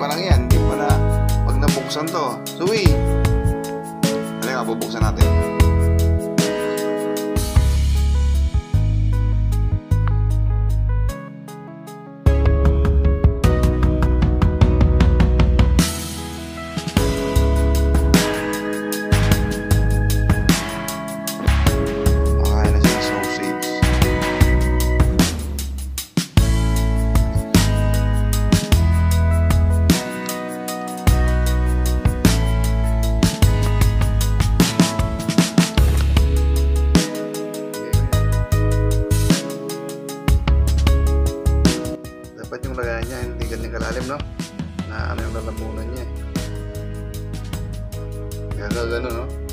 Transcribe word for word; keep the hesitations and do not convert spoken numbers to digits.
pa lang yan. Hindi pa na, pag nabuksan to. Suwi! Halika, bubuksan natin. Dapat yung lagayan niya hindi ganyan kalalim, no? Na ano yung lalamunan niya eh. Kaya gano'n, no?